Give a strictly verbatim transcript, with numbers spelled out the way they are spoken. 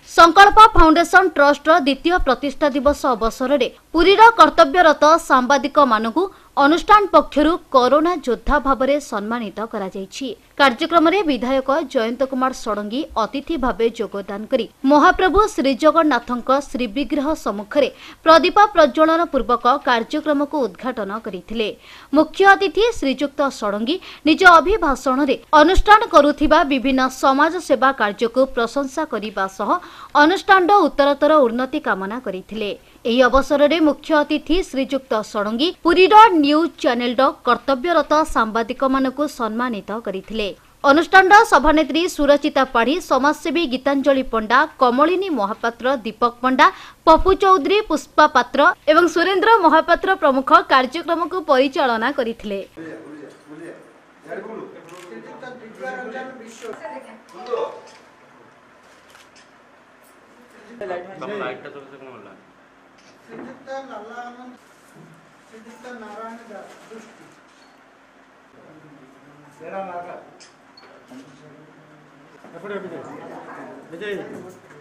संकल्प foundation trust द्वितीय प्रतिष्ठा दिवस अवसर में पुरीर कर्तव्यरत सांबादिक मानकु अनुष्ठान पक्षरु कोरोना योद्धा भाव में सम्मानित करा जायछि। कार्यक्रम में विधायक जयंत कुमार षडंगी अतिथि भावे योगदान करी महाप्रभु श्रीजगन्नाथक श्रीविग्रह सम्मुख में प्रदीप प्रज्वलन पूर्वक कार्यक्रम को उद्घाटन करथिले। मुख्य अतिथि श्रीजुक्त षडंगी निज अभिभाषण में अनुष्ठान करुथिबा विभिन्न समाज सेवा कार्य को प्रशंसा करिबा सह अनुष्ठान उत्तरतर उन्नति कामना करथिले। एही अवसर में मुख्य अतिथि श्रीजुक्त षडंगी पुरीर न्यूज चैनल कर्तव्यरत सांबादिक मानकु सम्मानित करथिले। अनुष्ठान सभानेत्री सुरचिता पाढ़ी, समाजसेवी गीतांजलि पंडा, कमलिनी महापात्र, दीपक पंडा, पप्पू चौधरी, पुष्पा पात्र एवं सुरेंद्र महापात्र प्रमुख कार्यक्रम को परिचालना करथिले। विजय